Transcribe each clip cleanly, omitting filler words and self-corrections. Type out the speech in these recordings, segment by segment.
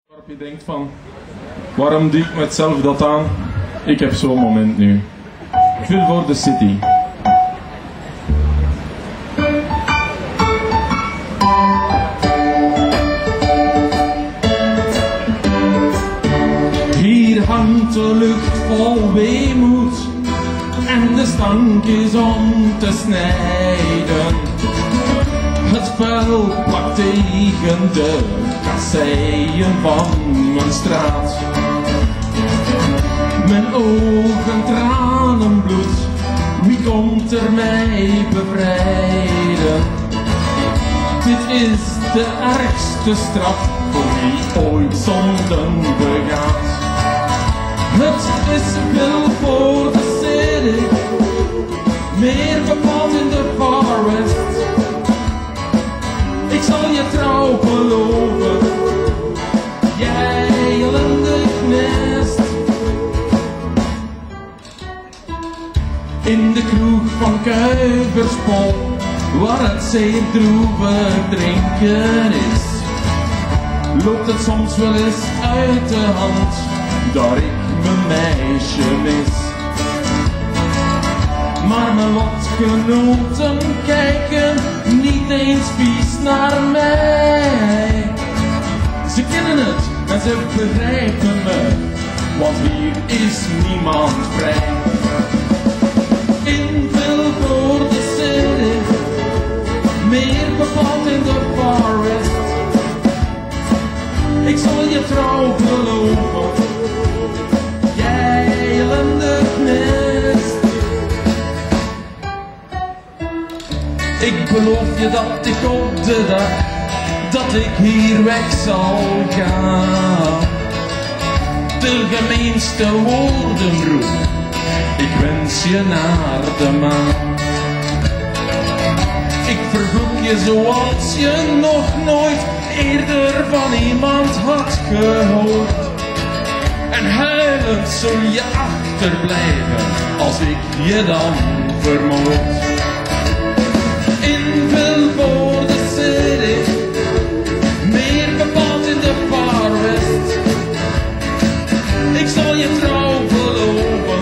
Waarop je denkt van, waarom doe ik mezelf dat aan? Ik heb zo'n moment nu. Veel voor de city. Hier hangt de lucht vol weemoed en de stank is om te snijden. Het vuil plakt tegen de kasseien van mijn straat. Mijn ogen tranen bloed, wie komt er mij bevrijden? Dit is de ergste straf voor wie ooit zonden begaat. Het is veel voor de city, meer bepaald in de Far West. Ik zal je trouw beloven, jij ellendig nest. In de kroeg van Kuiverspol, waar het zeer droevig drinken is, loopt het soms wel eens uit de hand, dat ik mijn meisje mis. Maar mijn lotgenoten kijken niet eens vies naar mij. Ze kennen het en ze begrijpen me, want hier is niemand vrij. In veel voor de city, meer bepaald in de Far West. Ik zal je trouw beloven, jij ellendig nest. Ik beloof je dat ik op de dag dat ik hier weg zal gaan, de gemeenste woorden roep, ik wens je naar de maan. Ik vervloek je zoals je nog nooit eerder van iemand had gehoord. En huilend zul je achterblijven als ik je dan vermoord. In veel voor de city, meer bepaald in de Far West. Ik zal je trouw beloven,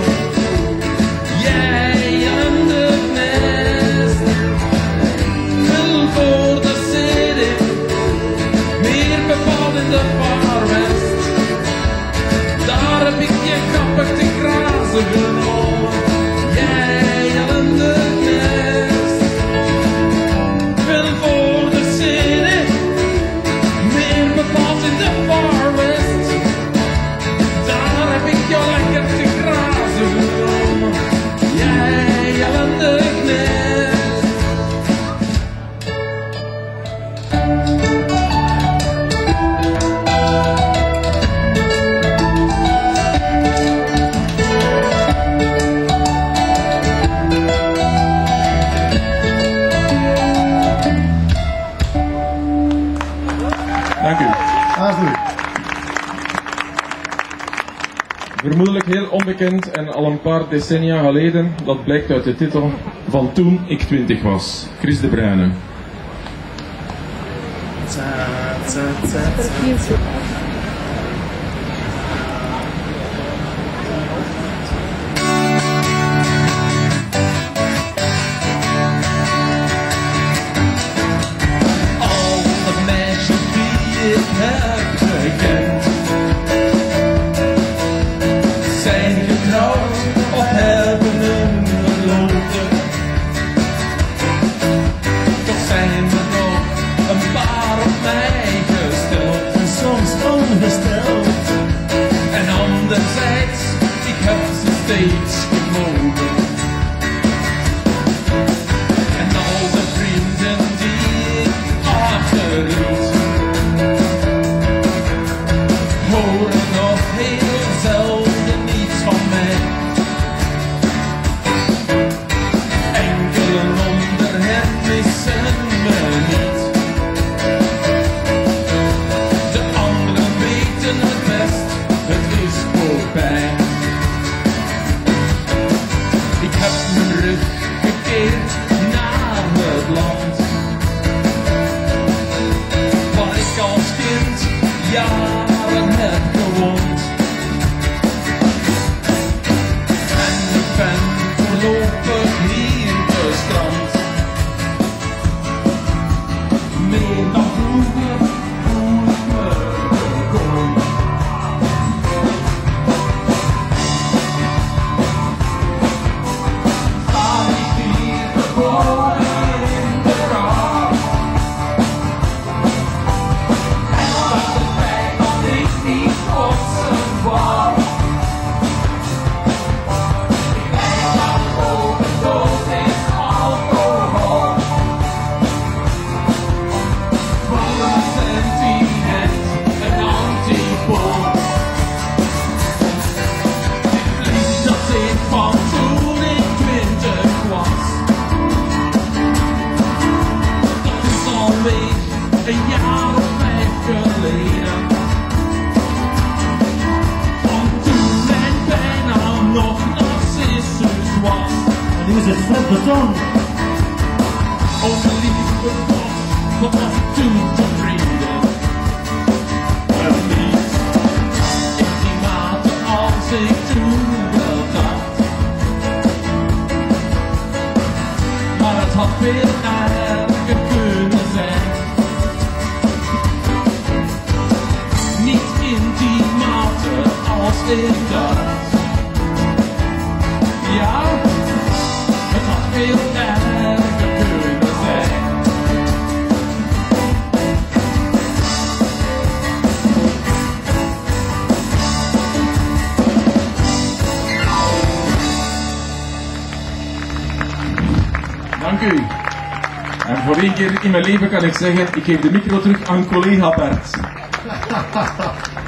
jij aan de nest. Veel voor de city, meer bepaald in de Far West. Daar heb ik je grappig te grazen genomen, jij aan de nest. Veel voor de city, meer bepaald in de Far West. Daar heb ik jou lekker te grazen genomen, jij ellendig nest. Dank u. Vermoedelijk heel onbekend en al een paar decennia geleden, dat blijkt uit de titel van Toen ik 20 was. Chris de Bruyne. Alle meisjes die ik heb gekend zijn getrouwd of hebben een verloofde. Toch zijn er nog een paar op mij gesteld en soms ongesteld. En anderzijds, ik heb ze steeds gemogen. En al de vrienden die ik achterliet horen nog heel zelden niets van mij. Enkelen onder hen missen me niet. een jaar of 5 geleden. Want toen mijn bijnaam nog Narcissus was. En nu is het Fred Beton. Oh mijn lieve God, wat was ik toen tevreden. Een lief in die mate als ik toen wel dacht. Maar het had veel erger kunnen zijn. Niet in die mate als ik dacht. Ja, het had veel erger kunnen zijn. Dank u. En voor één keer in mijn leven kan ik zeggen, ik geef de micro terug aan collega Bert.